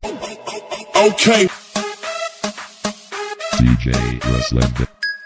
Okay. DJ Rusland.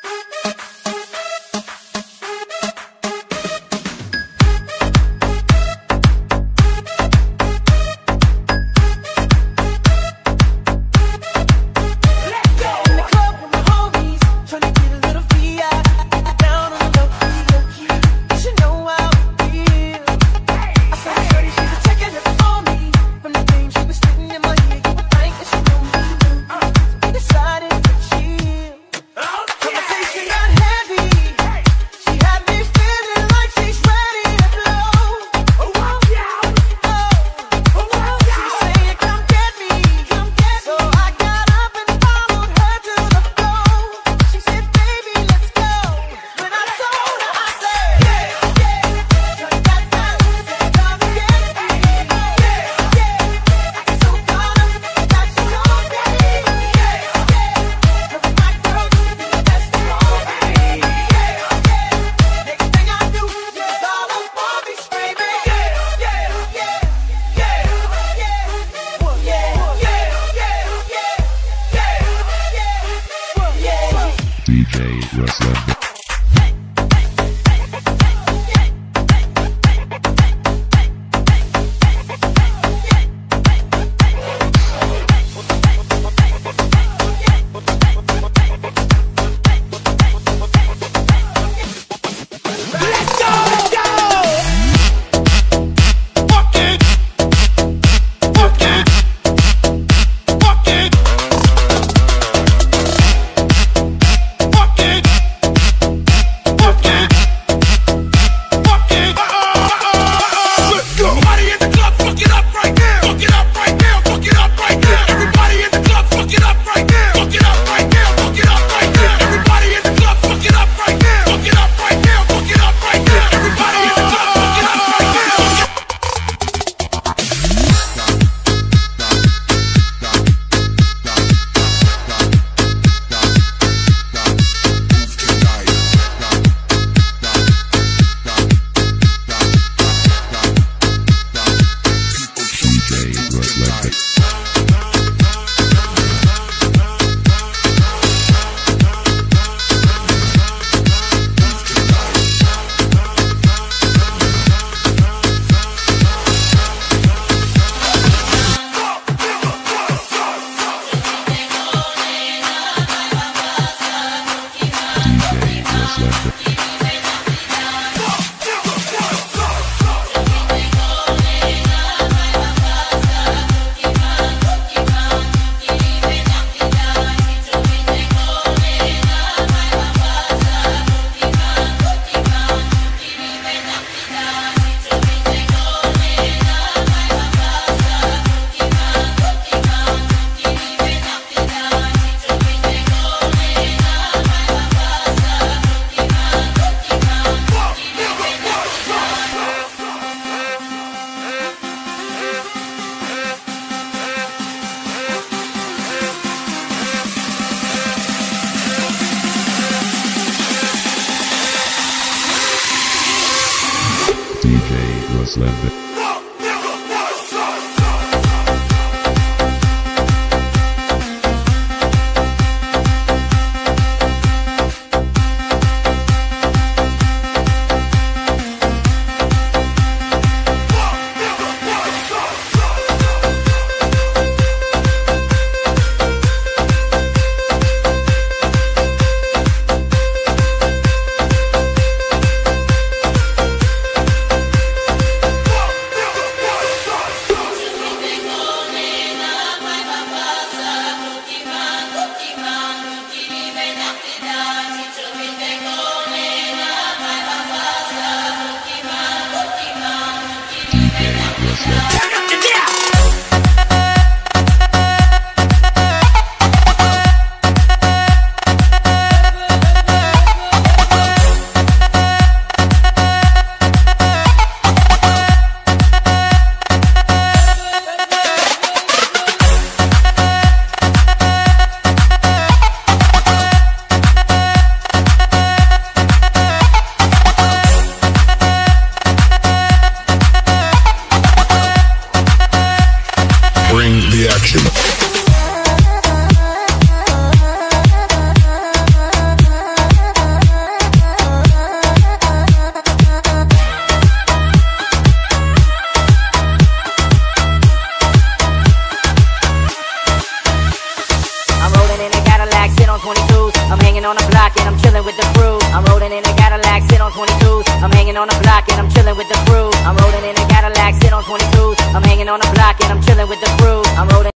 DJ Rusland. DJ Rusland. reaction. I'm rolling in a Cadillac, sit on 22s. I'm hanging on the block and I'm chilling with the crew. I'm rolling in a Cadillac, sit on 22s. I'm hanging on the block and I'm chilling with the crew. I'm rolling in a Cadillac, sit on 22s. I'm hanging on the block and I'm chilling with the crew. I'm rolling